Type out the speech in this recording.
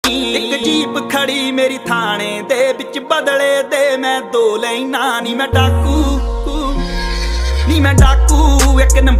एक जीप खड़ी मेरी थाने दे बिच बदले दे मैं दो लैना नी मैं डाकू एक